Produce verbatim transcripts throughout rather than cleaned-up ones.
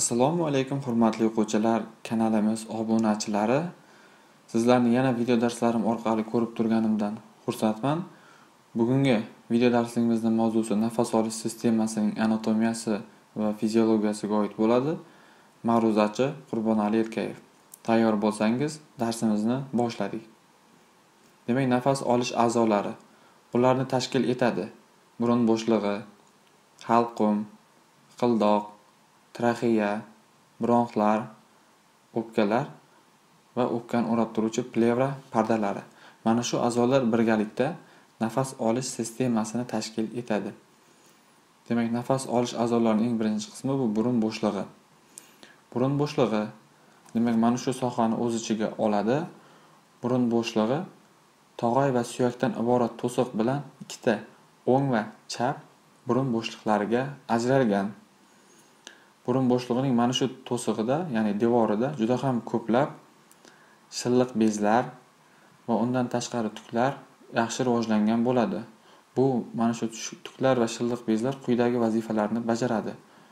Assalomu alaykum hurmatli o'quvchilar, kanalimiz obunachilari. Sizlarni yana video darslarim orqali ko'rib turganimdan xursandman. Bugungi video darsimizning mavzusi nafas olish sistemasining anatomiyasi va fiziologiyasiga oid bo'ladi. Ma'ruzachi Qurbonali Erkayev. Tayyor bo'lsangiz, darsimizni boshladik. Demak, nafas olish a'zolari ularni tashkil etadi: burun bo'shlig'i, halqum, hiqildoq, traxeya, bronxlar, o'pkalar va o'pkani o'rab turuvchi plevra pardalari. Mana shu a'zolar birgalikda nafas olish sistemasini tashkil etadi. Demak, nafas olish a'zolarining eng birinchi qismi bu burun bo'shlig'i. Burun bo'shlig'i, demak, mana shu sohani o'z ichiga oladi. Burun bo'shlig'i tog'ay va suyakdan iborat to'siq bilan ikkita o'ng va chap burun bo'shliqlariga ajralgan. Burun bo'shlig'ining mana shu to'sig'ida, ya'ni devorida juda ham ko'plab shilliq bezlar va undan tashqari tuklar yaxshi rivojlangan bo'ladi. Bu mana shu tuklar va shilliq bezlar quyidagi vazifalarni bajaradi.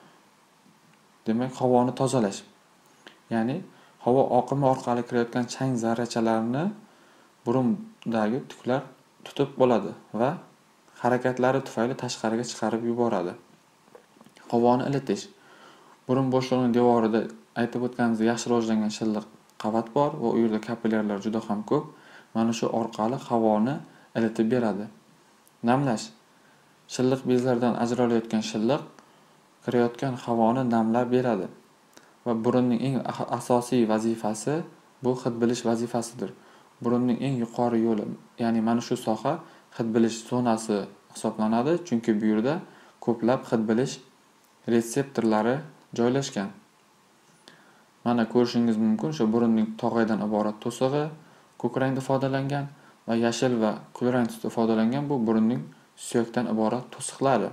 Demak, havoni tozalash. Ya'ni havo oqimi orqali kirayotgan chang zarrachalarini burundagi tuklar tutib oladi va harakatlari tufayli tashqariga chiqarib yuboradi. Havoni ilitish. Burun bo'shlig'ining devorida aytib o'tganimizdek yaxshi rivojlangan shilliq qavat bor va u yerda kapillyarlar juda ham ko'p. Mana shu orqali havoni ilitib beradi. Namlash. Shilliq bezlardan ajralayotgan shilliq kirayotgan havoni namlab beradi va burunning eng asosiy vazifasi bu hid bilish vazifasidir. Burunning eng yuqori yo'li, ya'ni mana shu soha hid bilish zonasi hisoblanadi, chunki bu yerda ko'plab hid bilish retseptorlari joylashgan. Mana ko'rishingiz mumkin, shu burunning tog'aydan iborat to'sig'i ko'k rangda ifodalangan va yashil va kulrang tusda ifodalangan bu burunning suyakdan iborat to'siqlari.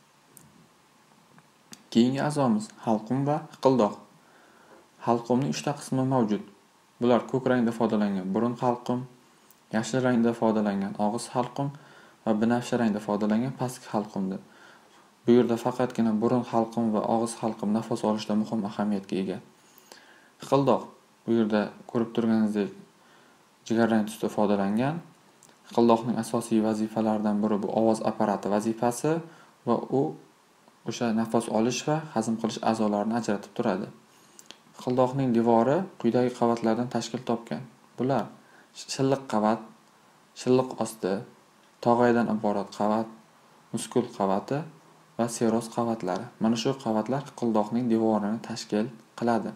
Keyingi a'zomiz halqum va hiqildoq. Halqumning uchta qismi mavjud. Bular ko'k rangda ifodalangan burun halqum, yashil rangda ifodalangan og'iz halqum va binafsha rangda ifodalangan pastki halqumdir. Bu yerda faqatgina burun halqum va og'iz halqum nafas olishda muhim ahamiyatga ega. Hiqildoq bu yerda ko'rib turganingizdek jigarrang tusda ifodalangan. Hiqildoqning asosiy vazifalaridan biri bu ovoz apparati vazifasi va u o'sha nafas olish va hazm qilish a'zolarini ajratib turadi. Hiqildoqning devori quyidagi qavatlardan tashkil topgan. Bular shilliq qavat, shilliq osti, tog'aydan iborat qavat, muskul qavati va seroz qavatlari. Mana shu qavatlar hiqildoqning devorini tashkil qiladi.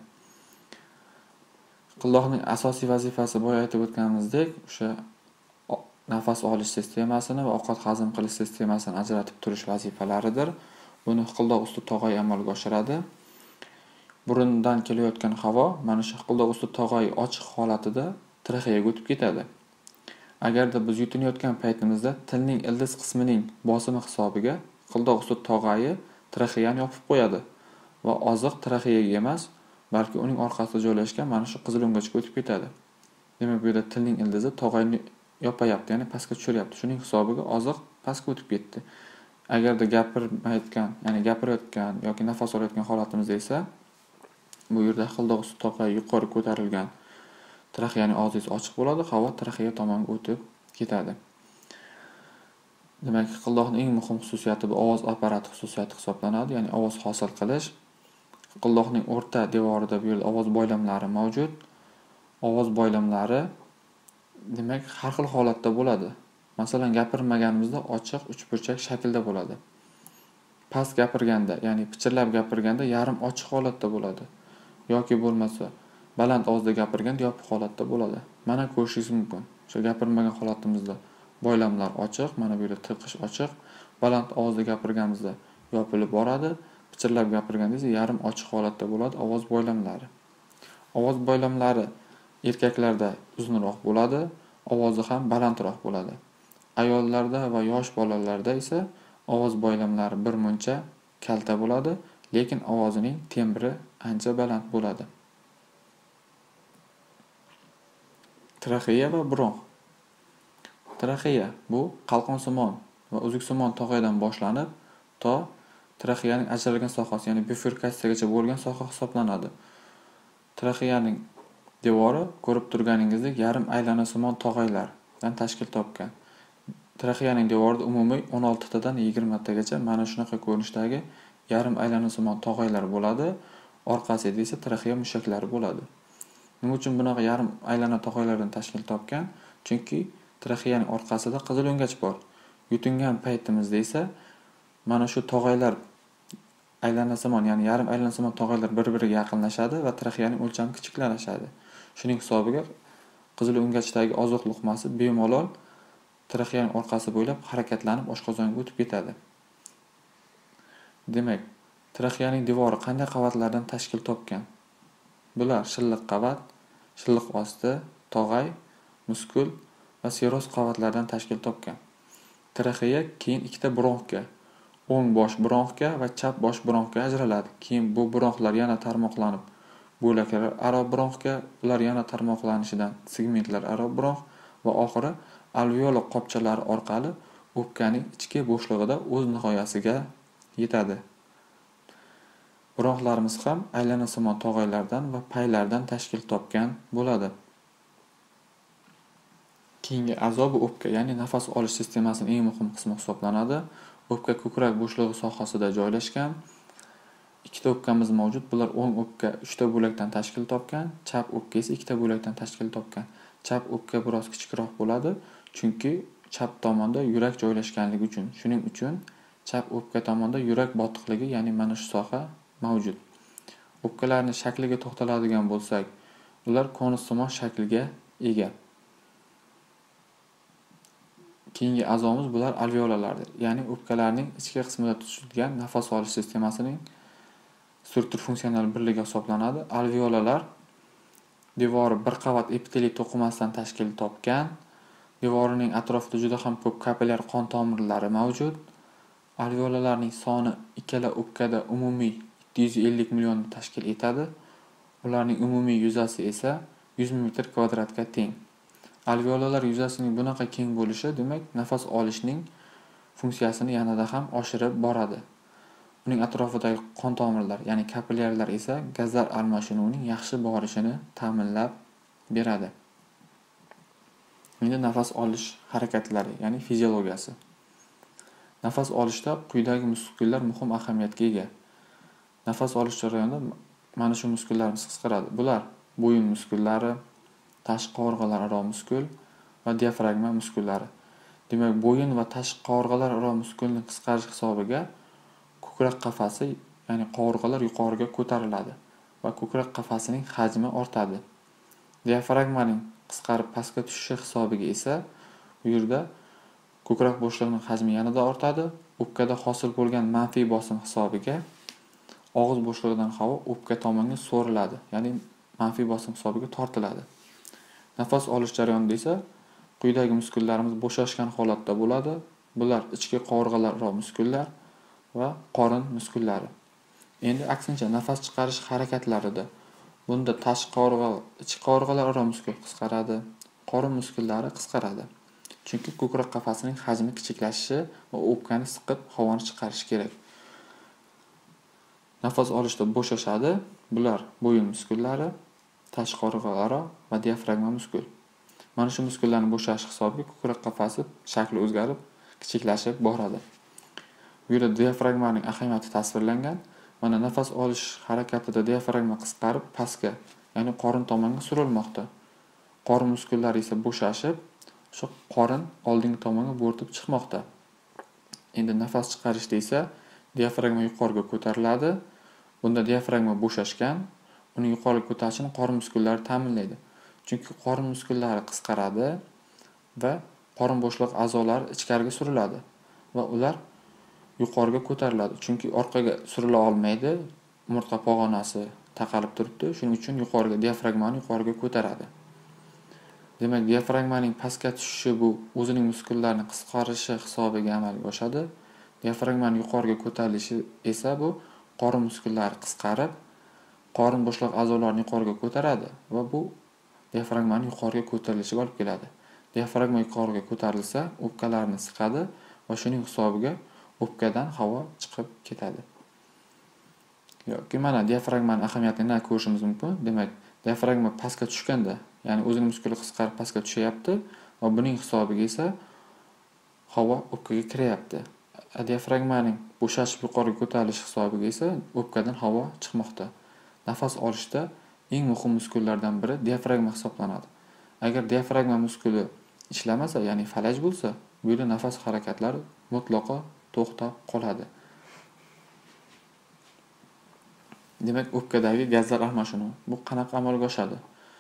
Hiqildoqning asosiy vazifasi boya aytib o'tganimizdek, o'sha nafas olish sistemasini va ovqat hazm qilish sistemasini ajratib turish vazifalaridir. Buni hiqildoq usti tog'ay amalga oshiradi. Burundan kelayotgan havo mana shu hiqildoq usti tog'ay ochiq holatida traxeyaga o'tib ketadi. Agarda biz yutinayotgan paytimizda tilning ildiz qismining bosimi hisobiga hiqildoq usti tog'ayi traxeyani yopib qo'yadi va oziq traxeyaga emas, balki uning orqasida joylashgan mana shu qizilo'ngachga o'tib ketadi. Demak, bu yerda tilning ildizi tog'ayni yopayapti, ya'ni pastga tushiryapti. Shuning hisobiga oziq pastga o'tib ketdi. Agarda gapirmayotgan, ya'ni gapirayotgan yoki nafas olayotgan holatimizda esa bu yerda hiqildoq usti tog'ay yuqori ko'tarilgan, traxeyaning og'zisi ochiq bo'ladi, havo traxeya tomonga o'tib ketadi. Demak, hiqildoqning eng muhim xususiyati bu ovoz apparati xususiyati hisoblanadi, ya'ni ovoz hosil qilish. Hiqildoqning o'rta devorida bu yerda ovoz boylamlari mavjud. Ovoz boylamlari demak har xil holatda bo'ladi. Masalan, gapirmaganimizda ochiq uchburchak shaklda bo'ladi. Past gapirganda, ya'ni pichirlab gapirganda yarim ochiq holatda bo'ladi. Yoki bo'lmasa baland ovozda gapirganda yopiq holatda bo'ladi. Mana ko'rishingiz mumkin. O'sha gapirmagan holatimizda boylamlar ochiq, mana bu yerda tirqish ochiq. Baland ovozda gapirganimizda yopilib boradi. Pichirlab gapirganda esa yarim ochiq holatda bo'ladi ovoz boylamlari. Ovoz boylamlari erkaklarda uzunroq bo'ladi, ovozi ham balandroq bo'ladi. Ayollarda va yosh bolalarda esa ovoz boylamlari bir muncha kalta bo'ladi, lekin ovozining tembri ancha baland bo'ladi. Traxeya va bronx. Traxeya bu qalqonsimon va uzuksimon tog'aydan boshlanib to traxeyaning ajralgan sohasi, ya'ni bifurkatsiyagacha bo'lgan soha hisoblanadi. Traxeyaning devori ko'rib turganingizdek yarim aylanasimon tog'aylardan tashkil topgan. Traxeyaning devorida umumiy o'n olti tadan yigirma tagacha mana shunaqa ko'rinishdagi yarim aylanasimon tog'aylar bo'ladi. Orqasida esa traxeya mushaklari bo'ladi. Nima uchun bunaqa yarim aylana tog'aylardan tashkil topgan? Chunki traxeyaning orqasida qizil o'ngach bor. Yutingan paytimizda esa mana shu tog'aylar aylanasimon, ya'ni yarim aylanasimon tog'aylar bir-biriga yaqinlashadi va traxeyaning o'lchami kichiklashadi. Shuning hisobiga qizil o'ngachdagi oziq luqmasi bemalol traxeyaning orqasi bo'ylab harakatlanib oshqozonga o'tib ketadi. Demak, traxeyaning devori qanday qavatlardan tashkil topgan? Bular shilliq qavat, shilliq osti, tog'ay, muskul va seroz qavatlardan tashkil topgan. Traxeya keyin ikkita bronxga, o'ng bosh bronxga va chap bosh bronxga ajraladi. Keyin bu bronxlar yana tarmoqlanib bo'laklar aro bronxga, ular yana tarmoqlanishidan segmentlar aro bronx va oxiri alveola qopchalari orqali o'pkaning ichki bo'shlig'ida o'z nihoyasiga yetadi. Bronxlarimiz ham aylanasimon tog'aylardan va paylardan tashkil topgan bo'ladi. Keyingi a'zo bu o'pka, ya'ni nafas olish sistemasining eng muhim qismi hisoblanadi. O'pka ko'krak bo'shlig'i sohasida joylashgan. Ikkita o'pkamiz mavjud. Bular o'ng o'pka uchta bo'lakdan tashkil topgan, chap o'pka esa ikkita bo'lakdan tashkil topgan. Chap o'pka biroz kichikroq bo'ladi, chunki chap tomonda yurak joylashganligi uchun. Shuning uchun chap o'pka tomonda yurak botiqligi, ya'ni mana shu soha mavjud. O'pkalarning shakliga to'xtaladigan bo'lsak, ular konussimon shaklga ega. Keyingi a'zomiz bular alveolalardir. Ya'ni o'pkalarning ichki qismida tutilgan nafas olish sistemasining struktur funksional birligi hisoblanadi. Alveolalar devori bir qavat epiteliy to'qimasidan tashkil topgan. Devorining atrofida juda ham ko'p kapillyar qon tomirlari mavjud. Alveolalarning soni ikkala o'pkada umumiy yetti yuz ellik millionni tashkil etadi. Ularning umumiy yuzasi esa yuz metr kvadratga teng. Alveolalar yuzasining bunaqa keng bo'lishi, demak, nafas olishning funksiyasini yanada ham oshirib boradi. Uning atrofidagi qon tomirlar, ya'ni kapillyarlar esa gazlar almashinuvining yaxshi borishini ta'minlab beradi. Endi nafas olish harakatlari, ya'ni fiziologiyasi. Nafas olishda quyidagi muskullar muhim ahamiyatga ega. Nafas olish jarayonida mana shu muskullarimiz qisqaradi. Bular bo'yin muskullari, tashqi qovurg'alar aro muskul va diafragma muskullari. Demak, bo'yin va tashqi qovurg'alar aro muskulning qisqarish hisobiga ko'krak qafasi, ya'ni qovurg'alar yuqoriga ko'tariladi va ko'krak qafasining hajmi ortadi. Diafragmaning qisqarib pastga tushishi hisobiga esa bu yerda ko'krak bo'shlig'ining hajmi yanada ortadi. O'pkada hosil bo'lgan manfiy bosim hisobiga og'iz bo'shlig'idan havo o'pka tomonga so'riladi, ya'ni manfiy bosim hisobiga tortiladi. Nafas olish jarayonida esa quyidagi muskullarimiz bo'shashgan holatda bo'ladi. Bular ichki qovurg'alar aro muskullar va qorin muskullari. Endi aksincha nafas chiqarish harakatlarida bunda tashqi qovurg'a, ichki qovurg'alar aro muskul qisqaradi, qorin muskullari qisqaradi. Chunki ko'krak qafasining hajmi kichiklashishi va o'pkani siqib havoni chiqarish kerak. Nafas olishda bo'shashadi. Bular bo'yin muskullari, tashqi qovurg'alar va diafragma muskul. Mana shu muskullarning bo'shashi hisobiga ko'krak qafasi shakli o'zgarib, kichiklashib boradi. Bu yerda diafragmaning ahamiyati tasvirlangan. Mana nafas olish harakatida diafragma qisqarib pastga, ya'ni qorin tomonga surilmoqda. Qorin muskullari esa bo'shashib, shu qorin oldingi tomonga bo'rtib chiqmoqda. Endi nafas chiqarishda esa diafragma yuqoriga ko'tariladi. Bunda diafragma bo'shashgan, uni yuqoriga ko'tarishini qorin muskullari ta'minlaydi. Chunki qorin muskullari qisqaradi va qorin bo'shliq a'zolari ichkariga suriladi va ular yuqoriga ko'tariladi. Chunki orqaga surila olmaydi, umurtqa pog'onasi taqalib turibdi. Shuning uchun yuqoriga diafragmani yuqoriga ko'taradi. Demak, diafragmaning pastga tushishi bu o'zining muskullarini qisqarishi hisobiga amalga oshadi. Diafragmaning yuqoriga ko'tarilishi esa bu qorin muskullari qisqarib, qorin bo'shliq a'zolarini yuqoriga ko'taradi va bu diafragmaning yuqoriga ko'tarilishiga olib keladi. Diafragma yuqoriga ko'tarilsa, o'pkalarni siqadi va shuning hisobiga o'pkadan havo chiqib ketadi. Yoki mana diafragmaning ahamiyatini ko'rishimiz mumkin. Demak, diafragma pastga tushganda, ya'ni o'zining muskuli qisqarib pastga tushyapti va buning hisobiga esa havo o'pkaga kiryapti. Diafragmaning bo'shashib yuqoriga ko'tarilishi hisobiga esa o'pkadan havo chiqmoqda. Nafas olishda eng muhim muskullardan biri diafragma hisoblanadi. Agar diafragma muskuli ishlamasa, ya'ni falaj bo'lsa, bu yerda nafas harakatlari mutlaqo to'xtab qoladi. Demak, o'pkadagi gazlar almashinuvi bu qanaqa amalga oshadi?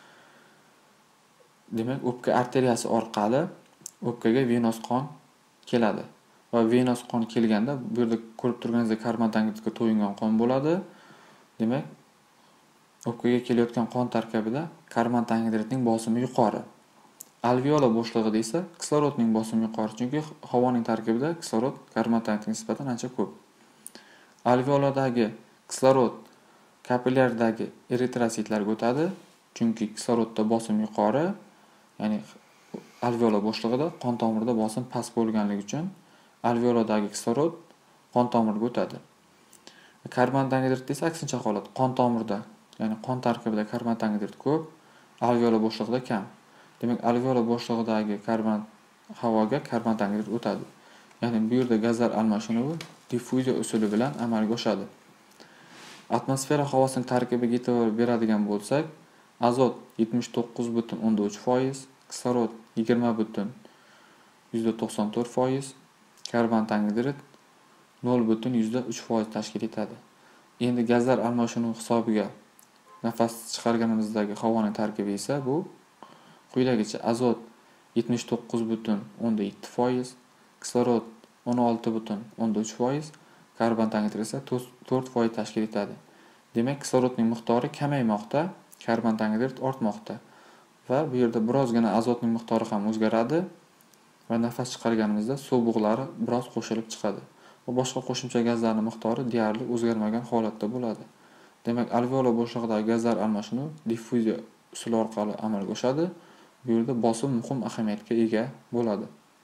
Demak, o'pka arteriyasi orqali o'pkaga venos qon keladi. Va venos qon kelganda bu yerda ko'rib turganingizdek karbonangidritga to'yingan qon bo'ladi. Demak, o'pkaga kelayotgan qon tarkibida karbonangidritning bosimi yuqori. Alveola bo'shlig'ida esa kislorodning bosimi yuqori, chunki havoning tarkibida kislorod karbonangidritga nisbatan ancha ko'p. Alveoladagi kislorod kapillyardagi eritrositlarga o'tadi, chunki kislorodda bosim yuqori, ya'ni alveola bo'shlig'ida qon tomirida bosim past bo'lganligi uchun alveoladagi kislorod qon tomiriga o'tadi. Karbonangidrit esa aksincha holat, qon tomirida, ya'ni qon tarkibida karbonangidrit ko'p, alveola bo'shlig'ida kam. Demak, alveola bo'shlig'idagi karbon havoga karbonangidrit o'tadi. Ya'ni bu yerda gazlar almashinuvi diffuziya usuli bilan amalga oshadi. Atmosfera havosining tarkibiga e'tibor beradigan bo'lsak, azot yetmish to'qqiz butun o'nda uch foiz, kislorod yigirma butun yuzda to'qson to'rt foiz, karbonangidrit nol butun yuzda uch foiz tashkil etadi. Endi gazlar almashinuvi hisobiga nafas chiqarganimizdagi havoning tarkibi esa bu quyidagicha: azot yetmish to'qqiz butun o'nda yetti foiz, kislorod o'n olti butun o'nda uch foiz, karbonangidrit esa to'rt foiz tashkil etadi. Demak, kislorodning miqdori kamaymoqda, karbonangidrit ortmoqda va bu yerda birozgina azotning miqdori ham o'zgaradi va nafas chiqarganimizda suv bug'lari biroz qo'shilib chiqadi. Va boshqa qo'shimcha gazlarning miqdori deyarli o'zgarmagan holatda bo'ladi. Demak, alveola bo'shlig'idagi gazlar almashinuvi diffuziya usuli orqali amalga oshadi. Bu yerda bosim muhim ahamiyatga ega bo'ladi.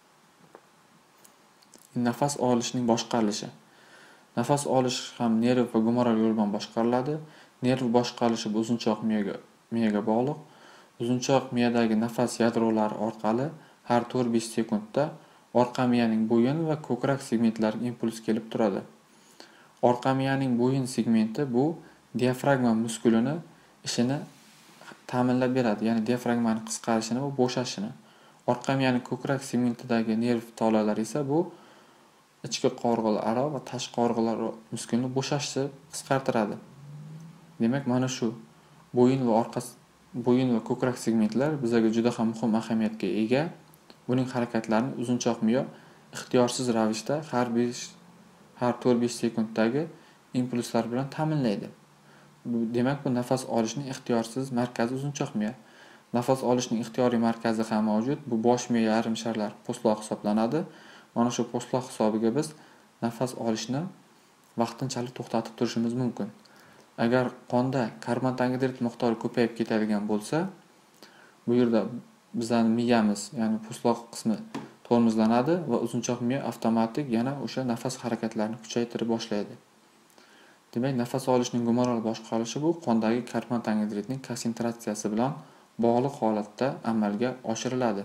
Nafas olishning boshqarilishi. Nafas olish ham nerv va gumoral yo'l bilan boshqariladi. Nerv boshqarilishi uzunchoq miyaga miyaga bog'liq. Uzunchoq miyadagi nafas yadrolari orqali har to'rt besh sekundda orqa miyaning bo'yin va ko'krak segmentlariga impuls kelib turadi. Orqa miyaning bo'yin segmenti bu diafragma muskulini ishini ta'minlab beradi, ya'ni diafragmaning qisqarishini va bo'shashini. Orqa miyaning ko'krak segmentidagi nerv tolalari esa bu ichki qovurg'alar va tashqi qovurg'alar muskulini bo'shashni qisqartiradi. Demak, mana shu bo'yin va orqa bo'yin va ko'krak segmentlar bizga juda ham muhim ahamiyatga ega. Buning harakatlarini uzunchoq miya ixtiyorsiz ravishda har besh har to'rt besh sekunddagi impulslar bilan ta'minlaydi. Demak, bu nafas olishning ixtiyorsiz markazi uzunchoq miya. Nafas olishning ixtiyoriy markazi ham mavjud. Bu bosh miya yarim sharlar postloq hisoblanadi. Mana shu postloq hisobiga biz nafas olishni vaqtinchalik to'xtatib turishimiz mumkin. Agar qonda karbonangidrit miqdori ko'payib ketadigan bo'lsa, bu yerda bizning miyamiz, ya'ni postloq qismi tormozlanadi va uzunchoq miya avtomatik yana o'sha nafas harakatlarini kuchaytirib boshlaydi. Demak, nafas olishning gumoral boshqarilishi bu qondagi karbonangidritning konsentratsiyasi bilan bog'liq holatda amalga oshiriladi.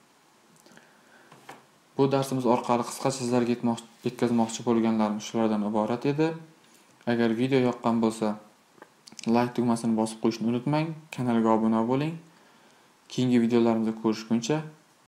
Bu darsimiz orqali qisqacha sizlarga yetkazmoqchi bo'lganlarim shulardan iborat edi. Agar video yoqqan bo'lsa, like tugmasini bosib qo'yishni unutmang, kanalga obuna bo'ling. Keyingi videolarimizda ko'rishguncha